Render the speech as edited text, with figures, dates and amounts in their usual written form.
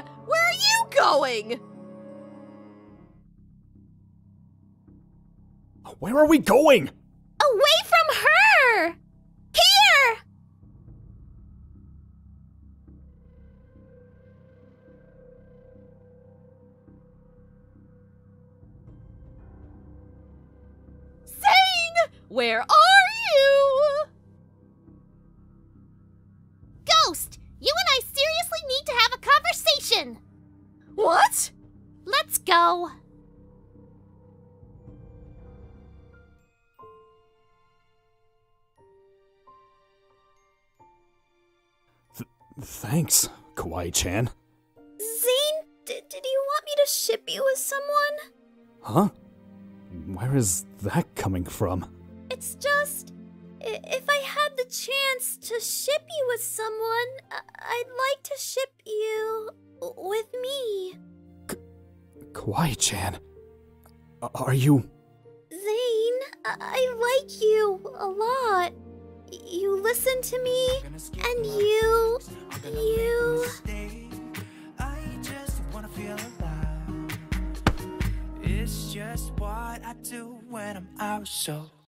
Where are you going? Where are we going? Away from her! Here! Zane! Where are you? Ghost! You and I seriously need to have a conversation! What? Let's go. Thanks, Kawaii-chan. Zane, did you want me to ship you with someone? Huh? Where is that coming from? It's just, if I had the chance to ship you with someone, I'd like to ship you with me. Kawaii-chan, are you... Zane, I like you a lot. You listen to me, and you... I just wanna feel alive. It's just what I do when I'm out, so